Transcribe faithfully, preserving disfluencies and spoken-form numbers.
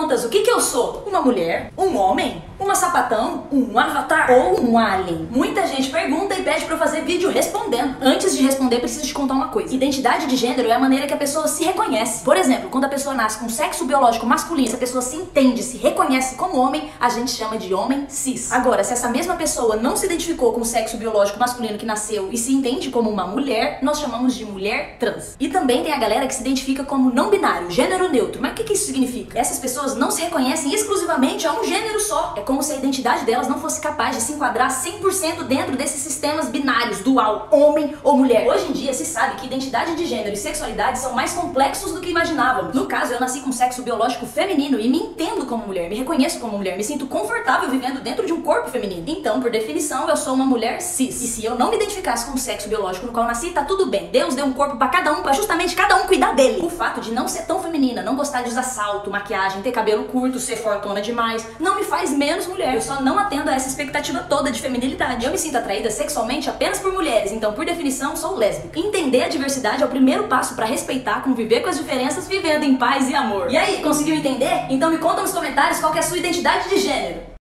perguntas, o que que eu sou? Uma mulher? Um homem? Uma sapatão? Um avatar? Ou um alien? Muita gente pergunta e pede pra eu fazer vídeo respondendo. Antes de responder, preciso te contar uma coisa. Identidade de gênero é a maneira que a pessoa se reconhece. Por exemplo, quando a pessoa nasce com sexo biológico masculino, se a pessoa se entende, se reconhece como homem, a gente chama de homem cis. Agora, se essa mesma pessoa não se identificou com o sexo biológico masculino que nasceu e se entende como uma mulher, nós chamamos de mulher trans. E também tem a galera que se identifica como não binário, gênero neutro. Mas o que que isso significa? Essas pessoas não se reconhecem exclusivamente a um gênero só. É como se a identidade delas não fosse capaz de se enquadrar cem por cento dentro desses sistemas binários, dual, homem ou mulher. Hoje em dia se sabe que identidade de gênero e sexualidade são mais complexos do que imaginávamos. No caso, eu nasci com sexo biológico feminino e me entendo como mulher, me reconheço como mulher, me sinto confortável vivendo dentro de um corpo feminino. Então, por definição, eu sou uma mulher cis. E se eu não me identificasse com o sexo biológico no qual nasci, tá tudo bem. Deus deu um corpo pra cada um, pra justamente cada um cuidar dele. O fato de não ser tão feminina, não gostar de usar salto, maquiagem, ter cabelo curto, ser fortuna demais, não me faz menos mulher. Eu só não atendo a essa expectativa toda de feminilidade. Eu me sinto atraída sexualmente apenas por mulheres, então, por definição, sou lésbica. Entender a diversidade é o primeiro passo pra respeitar, conviver com as diferenças, vivendo em paz e amor. E aí, conseguiu entender? Então me conta nos comentários qual que é a sua identidade de gênero.